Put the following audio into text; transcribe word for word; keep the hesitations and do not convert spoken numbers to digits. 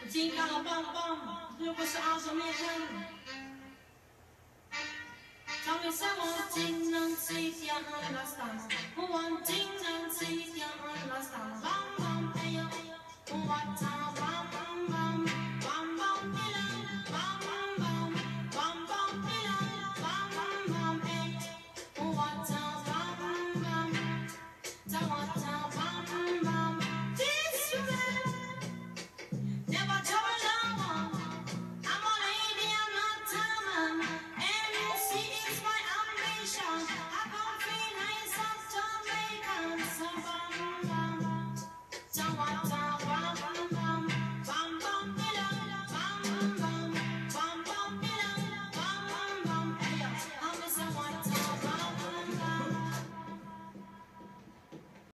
金刚棒棒，如果是二十面人，张为什么只能只讲那三？